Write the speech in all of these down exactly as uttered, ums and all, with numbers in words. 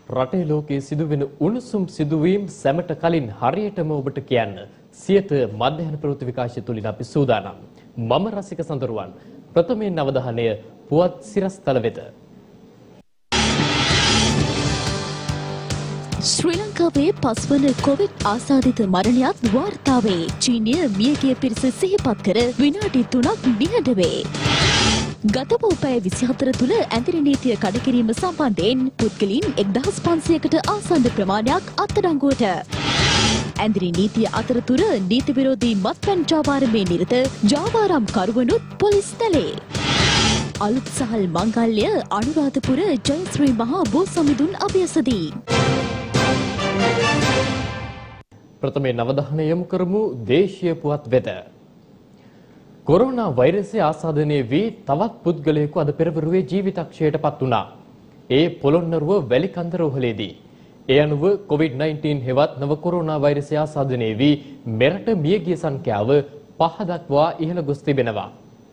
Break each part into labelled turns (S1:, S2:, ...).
S1: රටේ ලෝකයේ සිදුවෙන උණුසුම් සිදුවීම් සැමට කලින් හරියටම ඔබට කියන්න සියත මධ්‍යහන ප්‍රවෘත්ති විකාශය තුලින් අපි සූදානම්. මම රසික සඳරුවන්. ප්‍රථමයෙන් අවධානය පුවත් සිරස්තල වෙත.
S2: ශ්‍රී ලංකාවේ පස්වන කොවිඩ් ආසාදිත මරණයක් වාර්තා වේ. චීනය මියගිය පිරිස සිහිපත් කර විනාඩි තුනක් නිහඬ වේ. ගත වූ පැය විසිහතර තුළ ඇඳිරි නීතිය කඩකිරීම සම්බන්ධයෙන් පුද්ගලයන් එක්දහස් පන්සියයකට ආසන්න ප්‍රමාණයක් අත්අඩංගුවට. ඇඳිරි නීතිය අතරතුර නීති විරෝධී මත්පැන් ජාවාරමේ නිරත ජාවාරම් කරුවනුත් පොලිස් තැලේ. අලුත් සහල් මංගල්‍ය අනුරාධපුර ජයශ්‍රී මහා බෝ සමිඳුන් අභ්‍යසදී.
S1: ප්‍රථමයෙන් අවධානය යොමු කරමු දේශීය පුවත් වෙත. කොරෝනා වෛරසය ආසාදනය වී තවත් පුද්ගලයෙකු අද පෙරවරුවේ ජීවිතක්ෂයට පත් වුණා. ඒ පොළොන්නරුව වැලිකන්ද රෝහලේදී. ඒ අනුව කොවිඩ් නයින්ටීන් හෙවත් නව කොරෝනා වෛරසය ආසාදනය වී මෙරට මියගිය සංඛ්‍යාව පහ දක්වා ඉහළ ගොස් තිබෙනවා.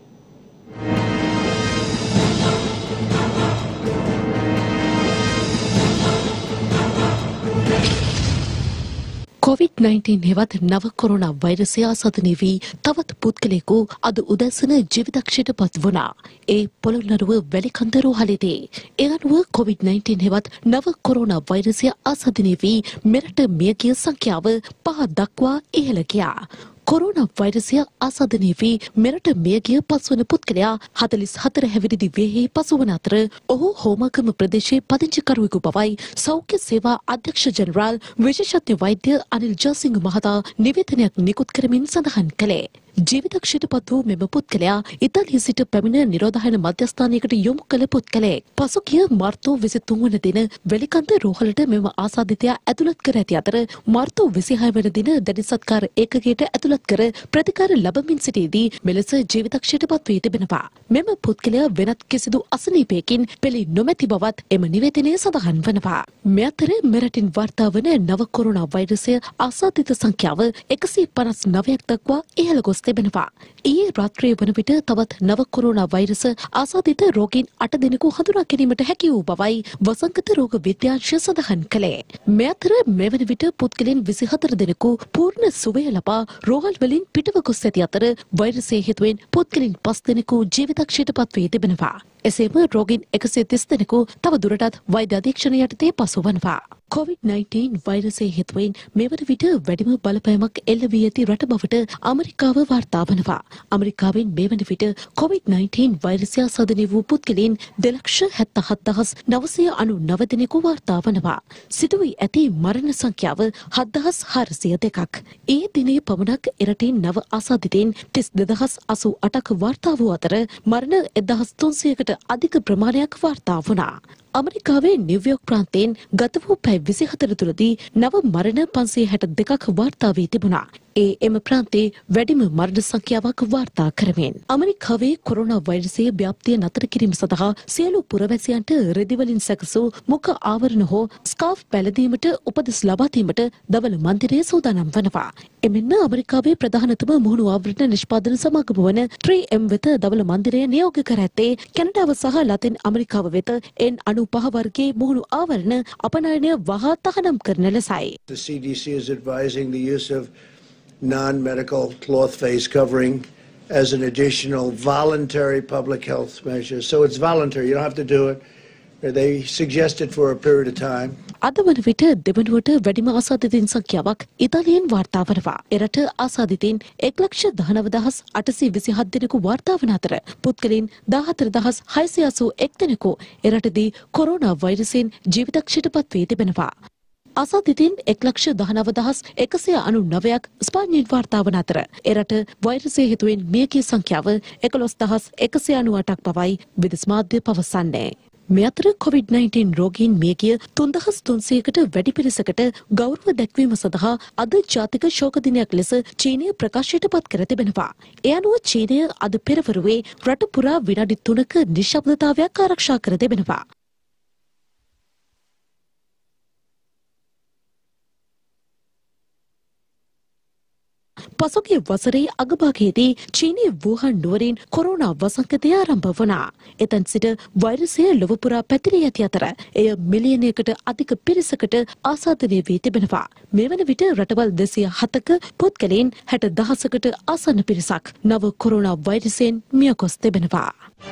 S2: කොවිඩ් නයින්ටීන් හෙවත් නව කොරෝනා වෛරසය ආසාදනය වී තවත් පුද්ගලයෙකු අද උදැසන ජීවිතක්ෂයට පත් වුණා. ඒ පොළොන්නරුව වැලිකන්ද රෝහලේදී. ඒ අනුව කොවිඩ් නයින්ටීන් හෙවත් නව කොරෝනා වෛරසය ආසාදනය වී මෙරට මියගිය සංඛ්‍යාව පහ දක්වා ඉහළ ගියා. කොරෝනා වෛරසය ආසාදනය වී මෙරට මියගිය පස්වන පුද්ගලයා හතළිස් හතර හැවිරිදි වියෙහි පසුවන අතර ඔහු හෝමාගම ප්‍රදේශයේ පදිංචිකරුවෙකු බවයි සෞඛ්‍ය සේවා අධ්‍යක්ෂ ජනරාල් විශේෂඥ වෛද්‍ය අනිල් ජයසිංහ මහතා නිවේදනයක් නිකුත් කරමින් සඳහන් කළේ. ජීවිතක්ෂයට පත් වූ මෙම පුද්ගලයා ඉතාලියේ සිට පැමිණ නිරෝධායන මධ්‍යස්ථානයකට යොමු කළ පුද්ගලයෙක්. පසුගිය මාර්තු විසිතුන් වන දින වැලිකන්ද රෝහලට මෙම ආසාදිතයා ඇතුළත් කර ඇති අතර මාර්තු විසිහය වන දින දැඩි සත්කාර ඒකකයට ඇතුළත් කර ප්‍රතිකාර ලබමින් සිටියේදී මෙලෙස ජීවිතක්ෂයට පත් වී තිබෙනවා. මෙම පුද්ගලයා වෙනත් කිසිදු අසනීපයකින් පෙළී නොමැති බවත් එම නිවේදනයේ සඳහන් වනවා. මේ අතර මෙරටින් වාර්තා වන නව කොරෝනා වෛරසය ආසාදිත සංඛ්‍යාව එකසිය පනස් නවයක් දක්වා ඉහළ ගොස් තිබෙනවා. ඊයේ රාත්‍රියේ වන විට තවත් නව කොරෝනා වෛරස ආසාදිත රෝගීන් අට දෙනෙකු හඳුනා ගැනීමට හැකි වූ බවයි වසංගත රෝග විද්‍යාංශය සඳහන් කළේ. මේ අතර මෙවන විට පුද්ගලයන් විසිහතර දෙනෙකු පූර්ණ සුවය ලබා රෝහල් වලින් පිටව ගොස් ඇති අතර වෛරසය හේතුවෙන් පුද්ගලයන් පස් දෙනෙකු ජීවිතක්ෂයට පත් වී තිබෙනවා. එසේම රෝගීන් එකසිය තිස් දෙනෙකු තව දුරටත් වෛද්‍ය අධීක්ෂණ යටතේ පසුවනවා. කොවිඩ් නයින්ටීන් වෛරසය හේතුවෙන් මෙවන විට වැඩිම බලපෑමක් එල්ල වී ඇති රට බවට ඇමරිකාව වාර්තා වනවා. ඇමරිකාවෙන් මෙවන විට කොවිඩ් නයින්ටීන් වෛරසය ආසාදනය වූ පුද්ගලයන් දෙලක්ෂ හැත්තෑ හත් හදාස් නවසිය අනූ නව දෙනෙකු වාර්තා වනවා. සිදු වී ඇති මරණ සංඛ්‍යාව හත්දහස් හාරසිය දෙකක්. ඒ දිනේ පමණක් එරටින් නව ආසාදිතයින් තිස් දෙදහස් අසූ අටක් වාර්තා වූ අතර මරණ එක්දහස් තුන්සියයකට අධික ප්‍රමාණයක් වාර්තා වුණා. ඇමරිකාවේ නිව්යෝක් ප්‍රාන්තයෙන් ගත වූ පැය විසිහතර තුළදී නව මරණ පන්සිය හැට දෙකක් වාර්තා වී තිබුණා. ඒ එම ප්‍රාන්තයේ වැඩිම මරණ සංඛ්‍යාවක් වාර්තා කරමින් ඇමරිකාවේ කොරෝනා වෛරසයේ ව්‍යාප්තිය නතර කිරීම සඳහා සියලු පුරවැසියන්ට රෙදි වලින් සැකසූ මුඛ ආවරණ හෝ ස්කාර්ෆ් පැළඳීමට උපදෙස් ලබා දීමට දවල් මන්දිරය සූදානම් වනවා. එමෙන්ම ඇමරිකාවේ ප්‍රධානතම මුහුණු ආවරණ නිෂ්පාදන සමාගම වන ත්‍රී එම් වෙත දවල් මන්දිරය නියෝග කර ඇත්තේ කැනඩාව සහ ලතින් ඇමරිකාව වෙත එන් අනූපහ වර්ගයේ මුහුණු ආවරණ අපනයනය වහා තහනම් කරන ලෙසයි.
S3: The C D C is advising the use of non-medical cloth face covering as an additional voluntary public health measure. So it's voluntary, you don't have to do it. They suggest it for a period of time.
S2: අද වන විට දෙවනුවට වැඩිම ආසාදිතයින් සංඛ්‍යාවක් ඉතාලියෙන් වාර්තා වනවා. එරට ආසාදිතයින් එක් ලක්ෂ දහනව දහස් අටසිය විසිහත් දෙනෙකු වාර්තා වන අතර පුද්ගලයන් දාහතර දහස් හයසිය අසූ එක් දෙනෙකු එරටදී කොරෝනා වෛරසයෙන් ජීවිතක්ෂයට පත් වී තිබෙනවා. ආසාදිතයින් එක් ලක්ෂ දහනව දහස් එකසිය අනූ නවයක් ස්පාඤ්ඤයෙන් වාර්තා වන අතර එරට වෛරසය හේතුවෙන් මියගිය සංඛ්‍යාව එකොළොස් දහස් එකසිය අනූ අටක් බවයි විදෙස් මාධ්‍ය පවසන්නේ. මේ අතර කොවිඩ් නයින්ටීන් රෝගීන් මියගිය තුන්දහස් තුන්සියයකට වැඩි පිරිසකට ගෞරව දැක්වීම සඳහා අද ජාතික ශෝක දිනයක් ලෙස චීනය ප්‍රකාශයට පත් කර තිබෙනවා. ඒ අනුව චීනය අද පෙරවරුවේ රට පුරා විනාඩි තුනක නිශ්ශබ්දතාවයක් ආරක්ෂා කර තිබෙනවා. පසුගිය වසරේ අගභාගයේදී චීනයේ වූහන් නුවරින් කොරෝනා වසංගතය ආරම්භ වුණා. එතැන් සිට වෛරසය ලොව පුරා පැතිරී ඇති අතර එය මිලියනයකට අධික පිරිසකට ආසාදනය වී තිබෙනවා. මේ වන විට රටවල් දෙසිය හතක පුද්ගලයන් හැට දහසකට ආසන්න පිරිසක් නව කොරෝනා වෛරසයෙන් මිය ගොස් තිබෙනවා.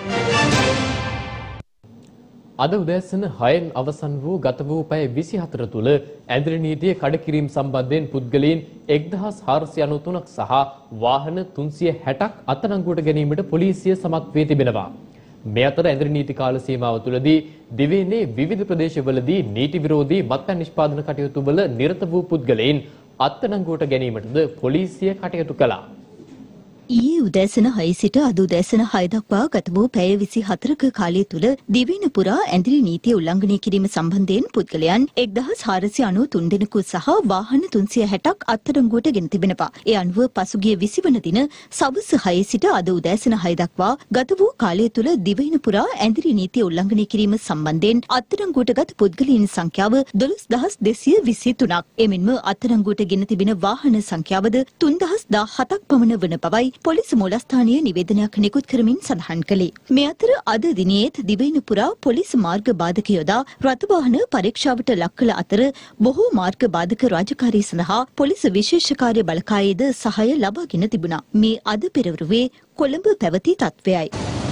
S1: අද උදෑසන හයෙන් අවසන් වූ ගත වූ පැය විසිහතර තුළ ඇඳිරි නීතිය කඩකිරීම සම්බන්ධයෙන් පුද්ගලයන් එක්දහස් හාරසිය අනූතුනක් සහ වාහන තුන්සිය හැටක් අත්අඩංගුවට ගැනීමට පොලිසිය සමත් වී තිබෙනවා. මේ අතර ඇඳිරි නීති කාල සීමාව තුළදී දිවයිනේ විවිධ ප්‍රදේශවලදී නීති විරෝධී මත්පැන් නිෂ්පාදන කටයුතු වල නිරත වූ පුද්ගලයන් අත්අඩංගුවට ගැනීමටද පොලිසිය කටයුතු කළා.
S4: ඊයේ උදෑසන හය සිට අද උදෑසන හය දක්වා ගත වූ පැය විසිහතරක කාලය තුළ දිවයින පුරා ඇඳිරි නීතිය උල්ලංඝනය කිරීම සම්බන්ධයෙන් පුද්ගලයන් එක්දහස් හාරසිය අනූතුන් දෙනෙකු සහ වාහන තුන්සිය හැටක් අත්අඩංගුවට ගෙන තිබෙනවා. ඒ අනුව පසුගිය විසි වන දින සවස් හය සිට අද උදෑසන හය දක්වා ගත වූ කාලය තුළ දිවයින පුරා ඇඳිරි නීතිය උල්ලංඝනය කිරීම සම්බන්ධයෙන් අත්අඩංගුවට ගත් පුද්ගලයන් සංඛ්‍යාව දොළොස් දහස් දෙසිය විසි තුනක්. එමෙන්ම අත්අඩංගුවට ගෙන තිබෙන වාහන සංඛ්‍යාවද තුන්දහස් දාහතක් පමණ වන බවයි පොලිස් මූලස්ථානීය නිවේදනයක් නිකුත් කරමින් සඳහන් කළේ. මේ අතර අද දිනයේත් දිවයින පුරා පොලිස් මාර්ග බාධක යොදා රථ වාහන පරීක්ෂාවට ලක් කළ අතර බොහෝ මාර්ග බාධක රාජකාරී සඳහා පොලිස් විශේෂ කාර්ය බලකායේද සහාය ලබාගෙන තිබුණා. මේ අද පෙරවරුවේ කොළඹ පැවති තත්ත්වයයි.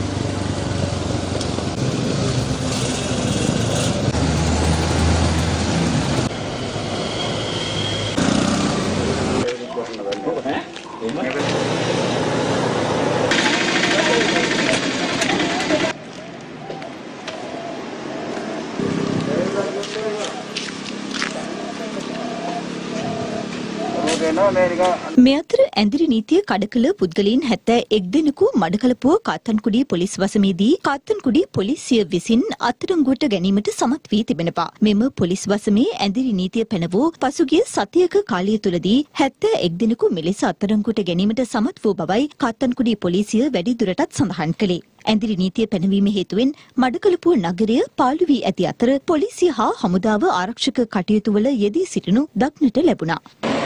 S4: මේ අතර ඇඳිරි නීතිය කඩකළ පුද්ගලයන් හැත්තෑ එක් දෙනෙකු මඩකලපුව කාත්තන්කුඩිය පොලිස් වසමේදී කාත්තන්කුඩිය පොලිසිය විසින් අත්අඩංගුවට ගැනීමට සමත් වී තිබෙනවා. මෙම පොලිස් වසමේ ඇඳිරි නීතිය පැනවූ පසුගිය සතියක කාලය තුළදී හැත්තෑ එක් දෙනෙකු මෙලෙස අත්අඩංගුවට ගැනීමට සමත් වූ බවයි කාත්තන්කුඩිය පොලිසිය වැඩිදුරටත් සඳහන් කළේ. ඇඳිරි නීතිය පැනවීම හේතුවෙන් මඩකලපුව නගරය පාළු වී ඇති අතර පොලිසිය හා හමුදාව ආරක්ෂක කටයුතුවල යෙදී සිටිනු දක්නට ලැබුණා.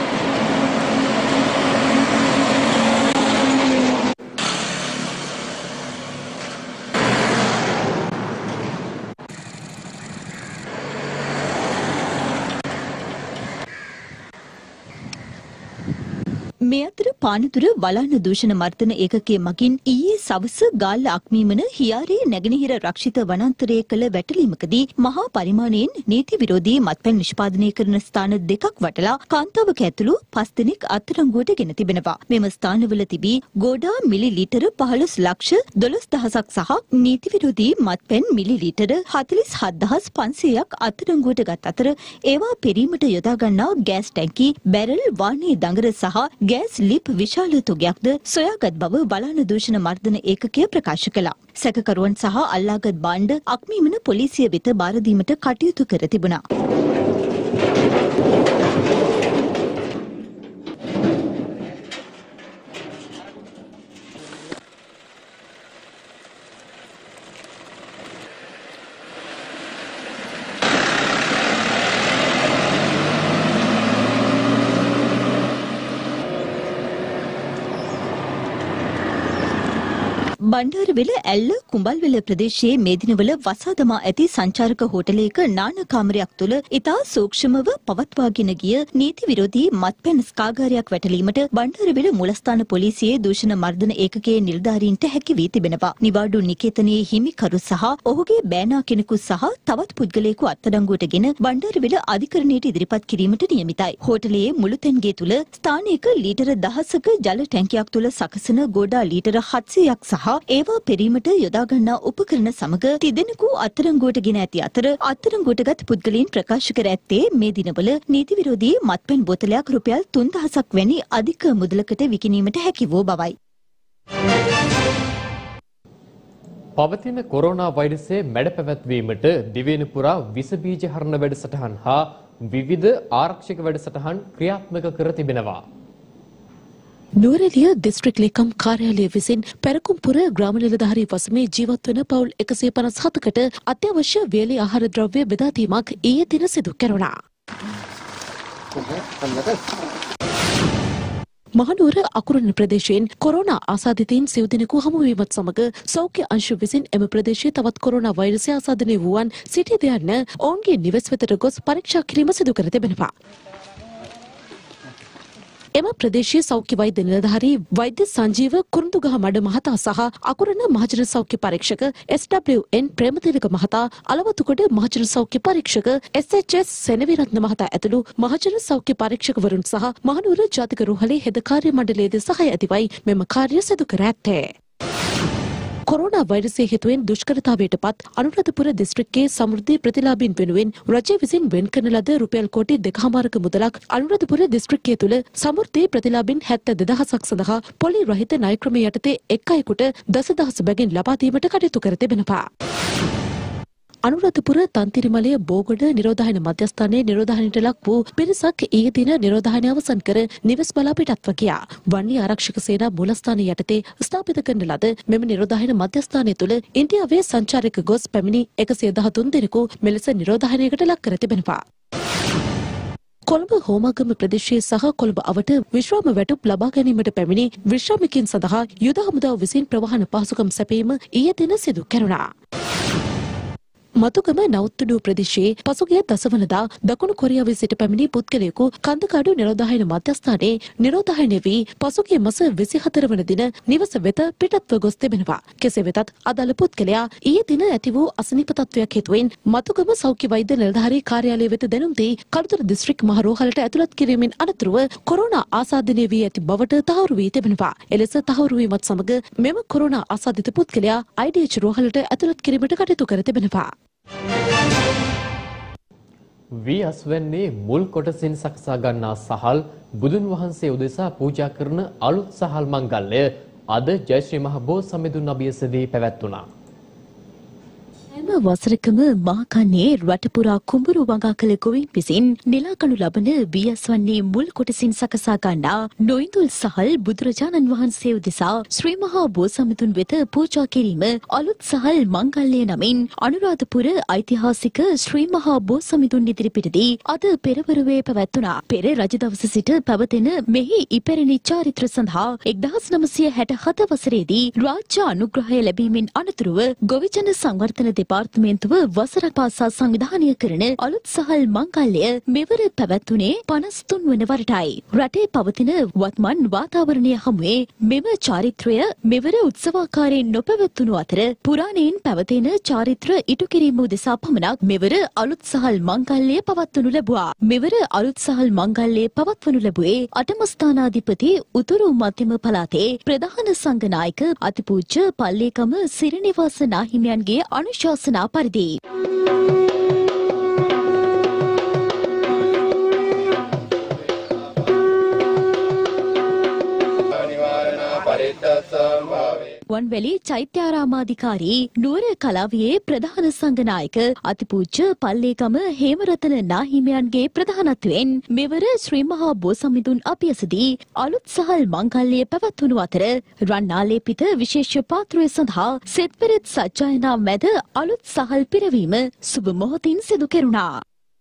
S4: මේ අතර පානදුර වලාන දූෂණ මර්දන ඒකකයේ මගින් ඊයේ සවස ගාල්ල අක්මීමන හියාරේ නැගෙනහිර රක්ෂිත වනාන්තරයේ කළ වැටලීමකදී මහා පරිමාණයෙන් නීති විරෝධී මත්පැන් නිෂ්පාදනය කරන ස්ථාන දෙකක් වටලා කාන්තාවක ඇතුළු පස් දෙනෙක් අත්අඩංගුවට ගෙන තිබෙනවා. මෙම ස්ථානවල තිබී ගෝඩා මිලි ලීටර පහළොස් ලක්ෂ දොළොස් දහසක් සහ නීති විරෝධී මත්පැන් මිලි ලීටර හතළිස් හත් දහස් පන්සියයක් අත්අඩංගුවට ගත් අතර ඒවා පෙරීමට යොදා ගන්නා ගෑස් ටැංකි බැරල් වානේ දඟර සහ ගෑස් ලිප් විශාල තුගයක්ද සොයාගත් බව වලාන දූෂණ මර්දන ඒකකය ප්‍රකාශ කළා. සැකකරුවන් සහ අල්ලාගත් භාණ්ඩ අක්මීමන පොලිසිය වෙත බාර දීමට කටයුතු කර තිබුණා. බණ්ඩාරවෙල ඇල්ල කුඹල්වෙල ප්‍රදේශයේ මේ දිනවල වසා දමා ඇති සංචාරක හෝටලයක නාන කාමරයක් තුළ ඉතා සූක්ෂමව පවත්වාගෙන ගිය නීති විරෝධී මත්පැන් ස්කාගාරයක් වැටලීමට බණ්ඩාරවෙල මූලස්ථාන පොලිසියේ දූෂණ මර්දන ඒකකයේ නිලධාරීන්ට හැකි වී තිබෙනවා. නිවාඩු නිකේතනයේ හිමිකරු සහ ඔහුගේ බෑනා කෙනෙකු සහ තවත් පුද්ගලයෙකු අත්අඩංගුවටගෙන බණ්ඩාරවෙල අධිකරණයට ඉදිරිපත් කිරීමට නියමිතයි. හෝටලයේ මුළුතැන්ගේ තුළ ස්ථානයක ලීටර දහසක ජල ටැංකියක් තුළ සකසන ගෝඩා ලීටර හත්සියයක් සහ ඒවා පෙරීමට යොදා ගන්නා උපකරණ සමග තිදෙනෙකු අත්අඩංගුවට ගෙන ඇති අතර අත්අඩංගුවටගත් පුද්ගලයන් ප්‍රකාශ කර ඇත්තේ මේ දිනවල නීති විරෝධී මත්පැන් බෝතලයක් රුපියල් තුන් දහසක් වැනි අධික මුදලකට විකිණීමට හැකි වූ බවයි.
S1: පවතින කොරෝනා වෛරසයේ මැඩ පැවැත්වීමට දිවයින පුරා විස බීජ හරණ වැඩසටහන් හා විවිධ ආරක්ෂක වැඩසටහන් ක්‍රියාත්මක කර තිබෙනවා.
S2: නුවරඑළිය දිස්ත්‍රික් ලේකම් කාර්යාලය විසින් පැරකුම්පුර ග්‍රාම නිලධාරී වසමේ ජීවත් වන පවුල් එකසිය පනස් හතකට අත්‍යවශ්‍ය වේලි ආහාර ද්‍රව්‍ය බෙදා දීමක් ඊයේ දින සිදු කෙරුණා. මහනුවර අකුරණ ප්‍රදේශයෙන් කොරෝනා ආසාදිතයින් සිව් දෙනෙකු හමු වීමත් සමග සෞඛ්‍ය අංශු විසින් එම ප්‍රදේශයේ තවත් කොරෝනා වෛරසය ආසාදනය වූවන් සිටියද යන්න ඔවුන්ගේ නිවෙස් වෙතට ගොස් පරීක්ෂා කිරීම සිදු කර තිබෙනවා. එම ප්‍රදේශීය සෞඛ්‍ය වෛද්‍ය නිලධාරී වෛද්‍ය සංජීව කුරුඳුගහ මඩ මහතා සහ අකුරණ මහජන සෞඛ්‍ය පරීක්ෂක එස් ඩබ්ලිව් එන් ප්‍රේමතිලක මහතා, අලවතුගොඩ මහජන සෞඛ්‍ය පරීක්ෂක එස් එච් එස් සෙනවිරත්න මහතා ඇතුළු මහජන සෞඛ්‍ය පරීක්ෂකවරුන් සහ මහනුවර ජාතික රෝහලේ හෙද කාර්ය මණ්ඩලයේද සහාය ඇතිවයි මෙම කාර්ය සිදු කර ඇත්තේ. කොරෝනා වෛරසය හේතුවෙන් දුෂ්කරතාවයට පත් අනුරාධපුර දිස්ත්‍රික්කයේ සමෘද්ධි ප්‍රතිලාභීන් වෙනුවෙන් රජය විසින් වෙන් කරන ලද රුපියල් කෝටි දෙකහමාරක මුදලක් අනුරාධපුර දිස්ත්‍රික්කය තුළ සමෘද්ධි ප්‍රතිලාභීන් හැත්තෑ දෙදහසක් සඳහා පොලි රහිත ණය ක්‍රමය යටතේ එක් අයෙකුට දසදහස් බැගින් ලබා දීමට කටයුතු කර තිබෙනවා. අනුරාධපුර තන්තිරිමලය බෝගොඩ නිරෝධායන මධ්‍යස්ථානයේ නිරෝධායනයට ලක් වූ පිරිසක් ඊයේ දින නිරෝධායනය අවසන් කර නිවෙස් බලා පිටත්ව ගියා. වන්‍ය ආරක්ෂක සේනා මූලස්ථානය යටතේ ස්ථාපිත කරන ලද මෙම නිරෝධායන මධ්‍යස්ථානය තුළ ඉන්දියාවේ සංචාරක ගොස් පැමිණි එකසිය දහතුන් දෙනෙකු මෙලෙස නිරෝධායනයකට ලක් කර තිබෙනවා. කොළඹ හෝමාගම ප්‍රදේශයේ සහ කොළඹ අවට විශ්‍රාම වැටුප් ලබා ගැනීමට පැමිණි විශ්‍රාමිකයින් සඳහා යුද හමුදාව විසින් ප්‍රවාහන පහසුකම් සැපයීම ඊයේ දින සිදු කෙරුණා. මතුගම නවුත්තුඩුව ප්‍රදේශයේ පසුගිය දසවනදා දකුණු කොරියාවේ සිට පැමිණි පුද්ගලයෙකු කන්දකාඩු නිරෝධායන මධ්‍යස්ථානයේ නිරෝධායනය වී පසුගිය මාස විසිහතර වන දින නිවස වෙත පිටත්ව ගොස් තිබෙනවා. කෙසේ වෙතත් අදාළ පුද්ගලයා ඊයේ දින ඇති වූ අසනීප තත්ත්වයක් හේතුවෙන් මතුගම සෞඛ්‍ය වෛද්‍ය නිලධාරී කාර්යාලය වෙත දැනුම් දී කළුතර දිස්ත්‍රික් මහ රෝහලට ඇතුළත් කිරීමෙන් අනතුරුව කොරෝනා ආසාදනය වී ඇති බවට තහවුරු වී තිබෙනවා. එලෙස තහවුරු වීමත් සමග මෙම කොරෝනා ආසාදිත පුද්ගලයා ආයි ඩී එච් රෝහලට ඇතුළත් කිරීමට කටයුතු කර තිබෙනවා.
S1: වී අස්වැන්නේ මුල් කොටසින් සකසා ගන්නා සහල් බුදුන් වහන්සේ උදෙසා පූජා කරන අලුත් සහල් මංගල්‍ය අද ජයශ්‍රී මහ බෝ සමිඳුන් අභියසදී පැවැත්වුණා.
S4: හැම වසරකම මහකන්නේ රටපුරා කුඹුරු වගා කළ ගොවීන් විසින් නෙලාකනු ලබන වී අස්වැන්නේ මුල් කොටසින් සකසා ගන්නා නොඉඳුල් සහල් බුදුරජාණන් වහන්සේ උදෙසා ශ්‍රී මහා බෝ සමිඳුන් වෙත පූජා කිරීම අලුත් සහල් මංගල්‍ය නමින් අනුරාධපුර ඓතිහාසික ශ්‍රී මහා බෝ සමිඳුන් ඉදිරිපිටදී අද පෙරවරුවේ පැවැත්වුණා. පෙර රජ දවස සිට පැවතෙන මෙහි ඉපැරණි චාරිත්‍ර සඳහා එක්දහස් නවසිය හැටහත වසරේදී රාජ්‍ය අනුග්‍රහය ලැබීමෙන් අනතුරුව ගොවිජන සංවර්ධන දෙපාර්තමේන්තුව වසරක් පාසා සංවිධානය කරන අලුත් සහල් මංගල්‍ය මෙවර පැවැත්වුණේ පනස් තුන් වන වරටයි. රටේ පවතින වත්මන් වාතාවරණය හමුවේ මෙම චාරිත්‍රය මෙවර උත්සවාකාරයෙන් නොපැවැත්වුණු අතර පුරාණයෙන් පැවතෙන චාරිත්‍ර ඉටු කිරීම උදෙසා පමණක් මෙවර අලුත් සහල් මංගල්‍ය පවත්වනු ලැබුවා. මෙවර අලුත් සහල් මංගල්‍ය පවත්වනු ලැබුවේ අටමස්ථානාධිපති උතුරු මධ්‍යම පළාතේ ප්‍රධාන සංඝනායක අතිපූජ්‍ය පල්ලේකම සිරිනිවාස නාහිමියන්ගේ අනුශාසනා පරිදි. වන්වැලි චෛත්‍යාරාමාධිකාරී නුවර කලාවියේ ප්‍රධාන සංඝනායක අතිපූජ්‍ය පල්ලේකම හේමරතන නාහිමියන්ගේ ප්‍රධානත්වයෙන් මෙවර ශ්‍රී මහා බෝ සමිඳුන් අභියසදී අලුත් සහල් මංගල්‍ය පැවැත්වුණු අතර රන්නාලේපිත විශේෂ පාත්‍රය සඳහා සෙත්පෙරෙත් සජ්ජායනා මැද අලුත් සහල් පිරවීම සුබ මොහොතින් සිදු කෙරුණා.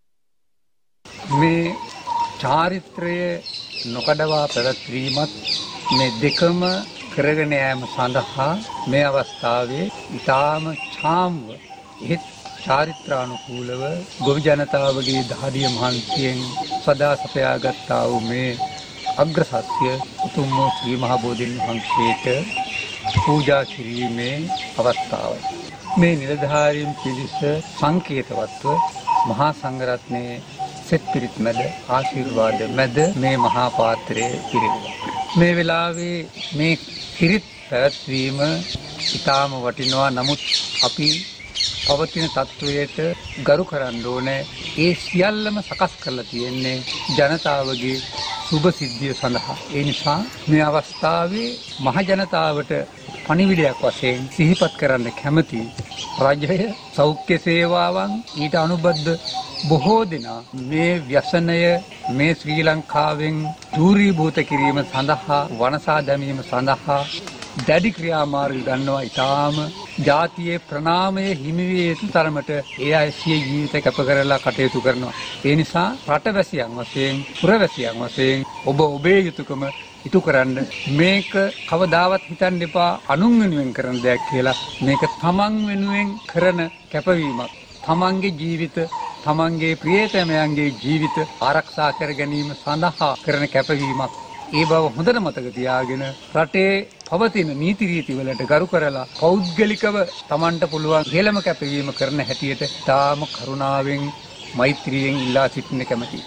S5: මේ චාරිත්‍රය නොකඩවා පැවැත්වීමත් මේ දෙකම කරගෙන යාම සඳහා මේ අවස්ථාවේ ඉතාම ඡාම්ව එහෙත් චාරිත්‍රානුකූලව ගොවි ජනතාවගේ දහදිය මහන්සියෙන් සදා සපයාගත්තා වූ මේ අග්‍ර සත්‍ය උතුම් වූ ශ්‍රී මහා බෝධීන් වහන්සේට පූජා කිරීමේ අවස්ථාවයි. මේ නිලධාරීන් පිරිස සංකේතවත්ව මහා සංඝරත්නයේ සෙත් පිරිත් මැද ආශිර්වාද මැද මේ මහා පාත්‍රයේ පිරිනුවා. මේ වෙලාවේ මේ පිරිත් පැවැත්වීම ඉතාම වටිනවා. නමුත් අපි පවතින තත්වයට ගරු කරන්න ඕනේ. ඒ සියල්ලම සකස් කරලා තියෙන්නේ ජනතාවගේ සුබ සිද්ධිය සඳහා. ඒ නිසා මේ අවස්ථාවේ මහ ජනතාවට පණිවිඩයක් වශයෙන් සිහිපත් කරන්න කැමති රජය සෞඛ්‍ය සේවාවන් ඊට අනුබද්ධ බොහෝ දෙනා මේ ව්‍යසනය මේ ශ්‍රී ලංකාවෙන් දූරීභූත කිරීම සඳහා වනසා දැමීම සඳහා දැඩි ක්‍රියාමාර්ග ගන්නවා. ඉතාම ජාතියේ ප්‍රණාමය හිමිවිය යුතු තරමට ඒ අය සිය ජීවිත කැප කරලා කටයුතු කරනවා. ඒ නිසා රටවැසියන් වශයෙන් පුරවැසියන් වශයෙන් ඔබ ඔබේ යුතුයකම ඉටු කරන්න. මේක කවදාවත් හිතන්න එපා අනුන් වෙනුවෙන් කරන දෙයක් කියලා. මේක තමන් වෙනුවෙන් කරන කැපවීමක්. තමන්ගේ ජීවිත, තමන්ගේ ප්‍රියතමයන්ගේ ජීවිත ආරක්ෂා කර ගැනීම සඳහා කරන කැපවීමක්. ඒ බව හොඳට මතක තියාගෙන රටේ පවතින නීති රීති වලට ගරු කරලා පෞද්ගලිකව තමන්ට පුළුවන් හේලම කැපවීම කරන හැටියට තාම කරුණාවෙන් මෛත්‍රියෙන් ඉල්ලා සිටින්න කැමැතියි.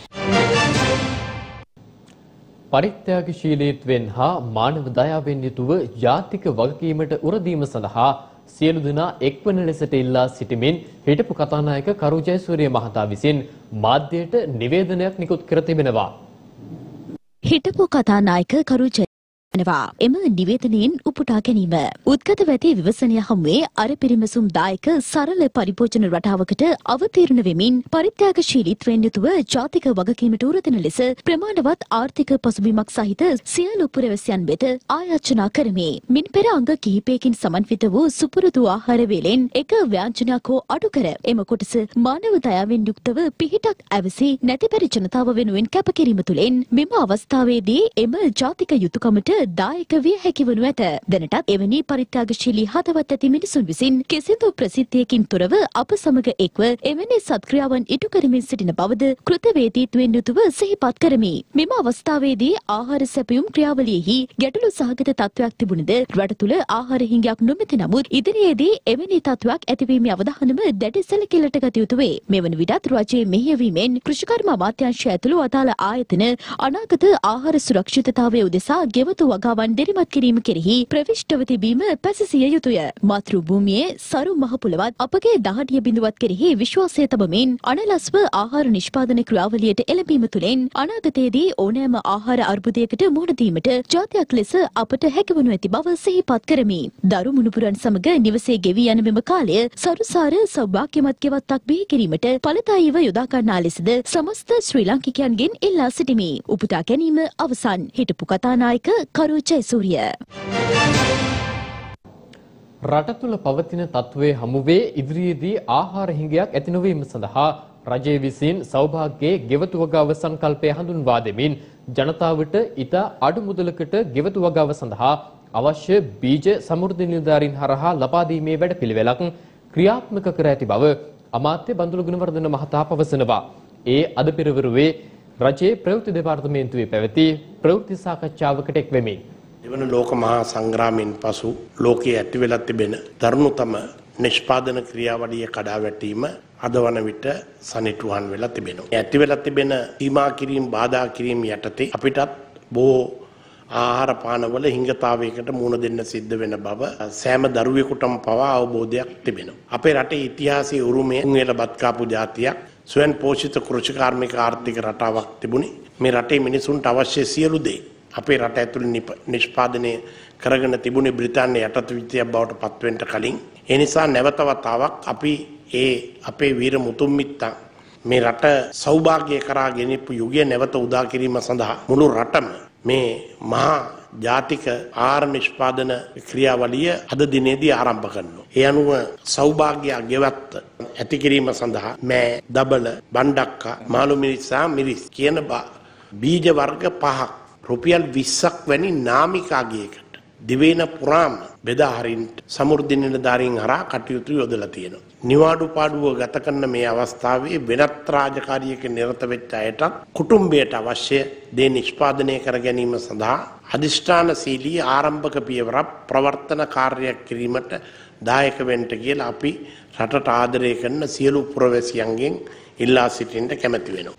S1: පරිත්‍යාගශීලීත්වයෙන් හා මානව දයාවෙන් යුතුව ජාතික වගකීමට උරදීම සඳහා සියලු දෙනා එක්වන ලෙසට ඉල්ලා සිටිමින් හිටපු කතානායක කරු ජයසූරිය මහතා විසින් මාධ්‍යයට නිවේදනයක් නිකුත් කර තිබෙනවා.
S4: හිටපු කතානායක කරු ජයසූරිය එම නිවේදනයෙන් උපුටා ගැනීම උද්ගත වැති විවසනය හමුවේ අර පිරිමැසුම් දායක සරල පරිභෝජන රටාවකට අවතීර්ණ වෙමින් පරිත්‍යාගශීලීත්වයෙන් යුතුව ජාතික වගකීමට උරදෙන ලෙස ප්‍රමාණවත් ආර්ථික පසුබිමක් සහිත සියලු පුරවැසියන් වෙත ආයාචනා කරමි. මින් පෙර අංග කිහිපයකින් සමන්විත වූ සුපුරුදු ආහාර වේලෙන් එක ව්‍යාංජනයක් හෝ අඩු කර එම කොටස මානව දයාවෙන් යුක්තව පිහිටක් ඇවසි නැතිපැරි ජනතාව වෙනුවෙන් කැපකිරීම තුළින් මෙම අවස්ථාවේදී එම ජාතික යුතුයකමට දායක විය හැකි වනු ඇත. දැනටත් එවැනි පරිත්‍යාගශීලී හදවත් ඇති මිනිසුන් විසින් කිසිදු ප්‍රසිද්ධියකින් තොරව අප සමග එක්ව එවැනි සත්ක්‍රියාවන් ඉටු කරමින් සිටින බවද කෘතවේදීත්වයෙන් යුතුව සිහිපත් කරමි. මෙම අවස්ථාවේදී ආහාර සැපයුම් ක්‍රියාවලියෙහි ගැටලු සහගත තත්වයක් තිබුණද රට තුළ ආහාර හිඟයක් නොමැති නමුත් ඉදිරියේදී එවැනි තත්වයක් ඇතිවීමේ අවධානම දැඩි සැලකිල්ලට ගත යුතු වේ. මෙවන විටත් රජයේ මෙහෙයවීමෙන් කෘෂිකර්ම අමාත්‍යාංශය ඇතුළු අදාළ ආයතන අනාගත ආහාර සුරක්ෂිතතාවය උදෙසා ගෙවතු වගාවන් දිරිමත් කිරීම කෙරෙහි ප්‍රවිෂ්ඨව තිබීම පැසසිය යුතුය. මාතෘ භූමියේ සරු මහ පුලවත් අපගේ දහඩිය බිඳුවත් කෙරෙහි විශ්වාසය තබමින් අනලස්ව ආහාර නිෂ්පාදන ක්‍රියාවලියට එළඹීම තුළින් අනාගතයේදී ඕනෑම ආහාර අර්බුදයකට මුහුණ දීමට ජාතියක් ලෙස අපට හැකිවනු ඇති බව සිහිපත් කරමි. දරු මුණුපුරන් සමග නිවසේ ගෙවී යන මෙම කාලය සරුසාර සෞභාග්‍යමත් ගෙවත්තක් බිහි කිරීමට ඵලදායීව යොදා ගන්නා ලෙසද සමස්ත ශ්‍රී ලාංකිකයන්ගෙන් ඉල්ලා සිටිමි. උපුටා ගැනීම අවසන්. හිටපු කතානායක කරු ජයසූරිය.
S1: රට තුළ පවතින තත්ත්වයේ හමුවේ ඉදිරියේදී ආහාර හිඟයක් ඇති නොවීම සඳහා රජය විසින් සෞභාග්‍යයේ ගෙවතු වගාව සංකල්පය හඳුන්වා දෙමින් ජනතාවට ඉතා අඩු මුදලකට ගෙවතු වගාව සඳහා අවශ්‍ය බීජ සමෘද්ධි නිලධාරීන් හරහා ලබා දීමේ වැඩපිළිවෙලක් ක්‍රියාත්මක කර ඇති බව අමාත්‍ය බන්දුල ගුණවර්ධන මහතා පවසනවා. ඒ අද පෙරවරුවේ රජයේ ප්‍රවෘත්ති දෙපාර්තමේන්තුවේ පැවති ප්‍රවෘත්ති සාකච්ඡාවකට එක් වෙමින්
S6: එවන ලෝක මහා සංග්‍රාමයෙන් පසු ලෝකයේ ඇති වෙලා තිබෙන දරුණුතම නිෂ්පාදන ක්‍රියාවලිය කඩා වැටීම අද වන විට සනිටුහන් වෙලා තිබෙනවා. ඇති වෙලා තිබෙන සීමා කිරීම බාධා කිරීම යටතේ අපිටත් බොහෝ ආහාර පානවල හිඟතාවයකට මුහුණ දෙන්න සිද්ධ වෙන බව සෑම දරුවෙකුටම පවා අවබෝධයක් තිබෙනවා. අපේ රටේ ඉතිහාසයේ උරුමය උන්වැල බත් කාපු ජාතියක් ස්වයං පෝෂිත කෘෂිකාර්මික ආර්ථික රටාවක් තිබුණේ. මේ රටේ මිනිසුන්ට අවශ්‍ය සියලු දේ අපේ රට ඇතුළේ නිෂ්පාදනය කරගෙන තිබුණේ බ්‍රිතාන්‍ය යටත් විත්තියක් බවට පත්වෙන්න කලින්. ඒ නිසා නැවත වතාවක් අපි ඒ අපේ වීර මුතුන් මිත්තන් මේ රට සෞභාග්‍ය කරා ගෙනිපු යුගය නැවත උදා කිරීම සඳහා මුළු රටම මේ මහා ජාතික ආහාර නිෂ්පාදන ක්‍රියාවලිය අද දිනේදී ආරම්භ කරනවා. ඒ අනුව සෞභාග්‍ය ගෙවත්ත ඇති කිරීම සඳහා මෑ, දබල, බණ්ඩක්කා, මාළු මිරිස් සහ මිරිස් කියන බීජ වර්ග පහක් රුපියල් විස්සක් වැනි නාමිකාගයකට දිවයින පුරාම බෙදා හරින්න සමෘද්ධි නිලධාරීන් හරහා කටයුතු යොදලා තියෙනවා. නිවාඩු පාඩුව ගත කරන මේ අවස්ථාවේ වෙනත් රාජකාරියක නිරත වෙච්ච අයට කුටුම්බයට අවශ්‍ය දේ නිෂ්පාදනය කර ගැනීම සඳහා අධිෂ්ඨානශීලී ආරම්භක පියවරක් ප්‍රවර්තන කාර්යයක් කිරීමට දායක වෙන්න කියලා අපි රටට ආදරය කරන සියලු පුරවැසියන්ගෙන් ඉල්ලා සිටින්න කැමැති වෙනවා.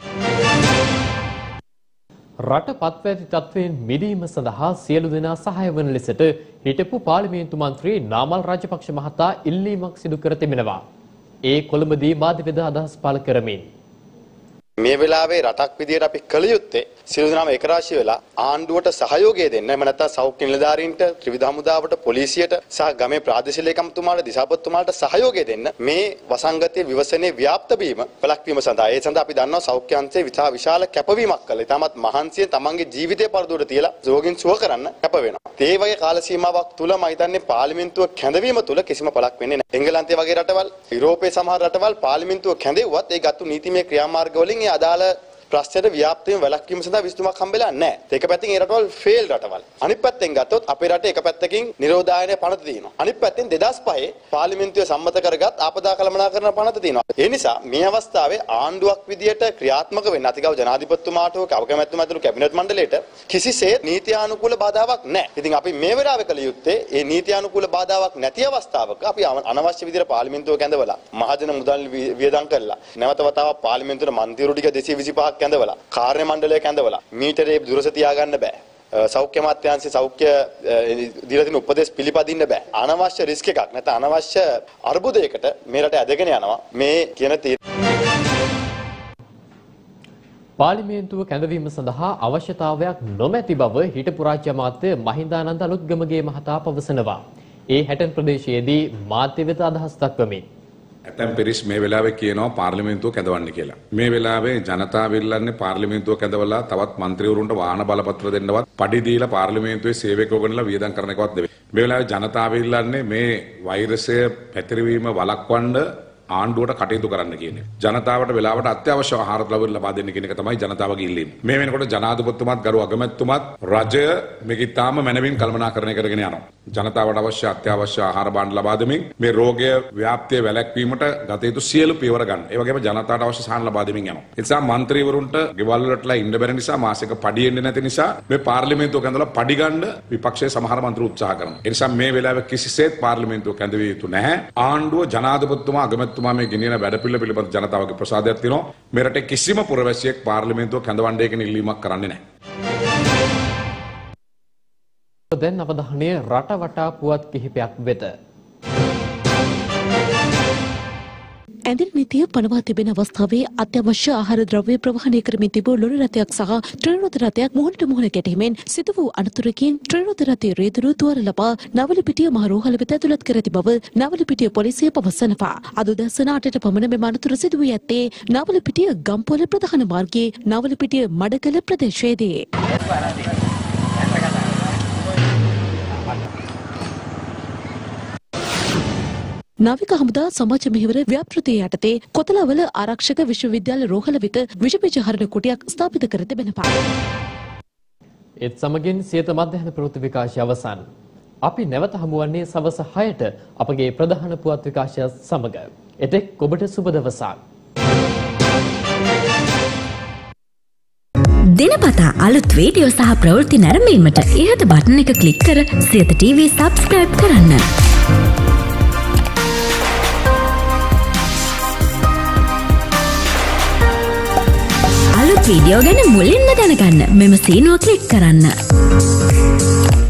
S1: රට පත්වැති තත්වයෙන් මිදීම සඳහා සියලු දෙනා සහාය වන ලෙසට හිටපු පාර්ලිමේන්තු මන්ත්‍රී නාමල් රාජපක්ෂ මහතා ඉල්ලීමක් සිදු කර තිබෙනවා. ඒ කොළඹදී මාධ්‍යවේද අදහස් පළ කරමින්
S7: මේ වෙලාවේ රටක් විදියට අපි කළ යුත්තේ සියලු දෙනාම එකරාශී වෙලා ආණ්ඩුවට සහයෝගය දෙන්න. එහෙම නැත්නම් සෞඛ්‍ය නිලධාරීන්ට, ත්‍රිවිධ හමුදාවට, පොලිසියට සහ ගමේ ප්‍රාදේශීය ලේකම්තුමාට, දිසාපතිතුමාට සහයෝගය දෙන්න. මේ වසංගතයේ විවසනේ ව්‍යාප්ත වීම වැළැක්වීම සඳහා. ඒ සඳහා අපි දන්නවා සෞඛ්‍ය අංශයේ විශාල විශාල කැපවීමක් කළා. ඊටමත් මහන්සියෙන් තමන්ගේ ජීවිතය පරදුවට තියලා රෝගීන් සුව කරන්න කැප වෙනවා. ඒ වගේ කාල සීමාවක් තුල මම හිතන්නේ පාර්ලිමේන්තුව කැඳවීම තුල කිසිම පළක් වෙන්නේ නැහැ. එංගලන්තයේ වගේ රටවල්, යුරෝපයේ සමහර රටවල් පාර්ලිමේන්තුව කැඳෙව්වත් ඒ ගත්තු නීතිමය ක්‍රියාමාර්ග වලින් ඒ අදාළ ප්‍රශ්නයට ව්‍යාප්තියම වැළැක්වීම සඳහා විසඳුමක් හම්බෙලා නැහැ. ඒක පැත්තෙන් ඒ රටවල් ෆේල් රටවල්. අනිත් පැත්තෙන් ගත්තොත් අපේ රටේ එක පැත්තකින් නිරෝධායනය පනත තියෙනවා. අනිත් පැත්තෙන් දෙදාස් පහේ පාර්ලිමේන්තුවේ සම්මත කරගත් ආපදා කළමනාකරණ පනත තියෙනවා. ඒ නිසා මේ අවස්ථාවේ ආණ්ඩුවක් විදියට ක්‍රියාත්මක වෙන්න අතිගව ජනාධිපතිතුමාට හෝ කවකමැතිතුමා ඇතුළු කැබිනට් මණ්ඩලයට කිසිසේත් නීතියානුකූල බාධාවක් නැහැ. ඉතින් අපි මේ වෙලාවේ කළ යුත්තේ ඒ නීතියානුකූල බාධාවක් නැති අවස්ථාවක අපි අනවශ්‍ය විදියට පාර්ලිමේන්තුව කැඳවලා මහජන මුදල් වියදම් කරලා නැවත වතාවක් පාර්ලිමේන්තුවේ මන්ත්‍රීවරු ටික දෙසිය විසිපහක් කැඳවලා කාර්ය මණ්ඩලය කැඳවලා මීටරේ දුරස තියාගන්න බෑ. සෞඛ්‍ය අමාත්‍යාංශයේ සෞඛ්‍ය දීලා තියෙන උපදෙස් පිළිපදින්න බෑ. අනවශ්‍ය රිස්ක් එකක් නැත්නම් අනවශ්‍ය අර්බුදයකට මේ රට ඇදගෙන යනවා මේ කියන
S1: පාර්ලිමේන්තුව කැඳවීම සඳහා අවශ්‍යතාවයක් නොමැති බව හිටපු රාජ්‍ය අමාත්‍ය මහින්දානන්ද අලුත්ගමගේ මහතා පවසනවා. ඒ හැටන් ප්‍රදේශයේදී මාධ්‍ය වෙත අදහස් දක්වමින්
S8: ඇතැම් පිරිස් මේ වෙලාවේ කියනවා පාර්ලිමේන්තුව කැඳවන්න කියලා. මේ වෙලාවේ ජනතාව ඉල්ලන්නේ පාර්ලිමේන්තුව කැඳවලා තවත් മന്ത്രിවරුන්ට වාහන බලපත්‍ර දෙන්නවත් පඩි දීලා පාර්ලිමේන්තුවේ සේවකයෝ ගන්නලා වියදම් කරන එකවත් නෙවෙයි. මේ වෙලාවේ ජනතාව ඉල්ලන්නේ මේ වෛරසය පැතිරවීම වළක්වන්න ආණ්ඩුවට කටයුතු කරන්න කියන්නේ. ජනතාවට වෙලාවට අත්‍යවශ්‍ය ආහාර ද්‍රව්‍ය ලබා දෙන්න කියන එක තමයි ජනතාවගේ ඉල්ලීම. මේ වෙනකොට ජනාධිපතිතුමාත් ගරු අගමැතිතුමාත් රජය මේක ඉතාම මැනවින් කළමනාකරණය කරගෙන යනවා. ජනතාවට අවශ්‍ය අත්‍යවශ්‍ය ආහාර භාණ්ඩ ලබා දෙමින් මේ රෝගය ව්‍යාප්තිය වැළැක්වීමට ගත යුතු සියලු පියවර ගන්න. ඒ වගේම ජනතාවට අවශ්‍ය සහන ලබා දෙමින් යනවා. ඒ නිසා മന്ത്രിවරුන්ට ගෙවල් වලටලා ඉන්න බැරි නිසා මාසික පඩි එන්නේ නැති නිසා මේ පාර්ලිමේන්තුව කැඳවලා පඩි ගන්න විපක්ෂයේ සමහර മന്ത്രി උත්සාහ කරනවා. ඒ නිසා මේ වෙලාවේ කිසිසේත් පාර්ලිමේන්තුව කැඳවිය යුතු නැහැ. ආණ්ඩුව ජනාධිපතිතුමා අගමැති තුමා මේ ගෙනියන වැඩපිළිවෙල පිළිබඳ ජනතාවගේ ප්‍රසාදයක් තියෙනවා. මේ රටේ කිසිම පුරවැසියෙක් පාර්ලිමේන්තුව කැඳවන්නේ කියන ඉල්ලීමක් කරන්නේ නැහැ.
S1: දැන් අවධානය රට වටා පුවත් කිහිපයක් වෙත.
S2: ඇඳිරි නීතිය පනවා තිබෙන අවස්ථාවේ අත්‍යවශ්‍ය ආහාර ද්‍රව්‍ය ප්‍රවාහනය කරමින් තිබූ ලොරි රථයක් සහ ට්‍රේනෝද රථයක් මුහුණට මුහුණ ගැටීමෙන් සිදු වූ අනතුරකින් ට්‍රේනෝද රථයේ රියදුරු තුවාල ලබා නවලපිටිය මහ රෝහල වෙත ඇතුළත් කර ඇති බව නවලපිටිය පොලිසිය පවසනවා. අද උදැසන අටට පමණ මෙම අනතුර සිදු වී ඇත්තේ නවලපිටිය ගම්පොළ ප්‍රධාන මාර්ගයේ නවලපිටිය මඩකල ප්‍රදේශයේදී. නාවික හමුදා සමාජ මෙහෙවර ව්‍යාපෘතිය යටතේ කොතලාවල ආරක්ෂක විශ්වවිද්‍යාල රෝහල වෙත විෂ බීජ හරණ කුටියක් ස්ථාපිත කර තිබෙනවා.
S1: ඒත් සමගින් සියත මධ්‍යහන ප්‍රවෘත්ති විකාශය අවසන්. අපි නැවත හමුවන්නේ සවස හයට අපගේ ප්‍රධාන පුවත් විකාශය සමග. එතෙක් ඔබට සුබ දවසක්.
S9: දිනපතා අලුත් වීඩියෝ සහ ප්‍රවෘත්ති නැරඹීමට ඉහත බටන් එක ක්ලික් කර සියත ටීවී සබ්ස්ක්‍රයිබ් කරන්න. අලුත් වීඩියෝ ගැන මුලින්ම දැනගන්න මෙම සීනුව ක්ලික් කරන්න.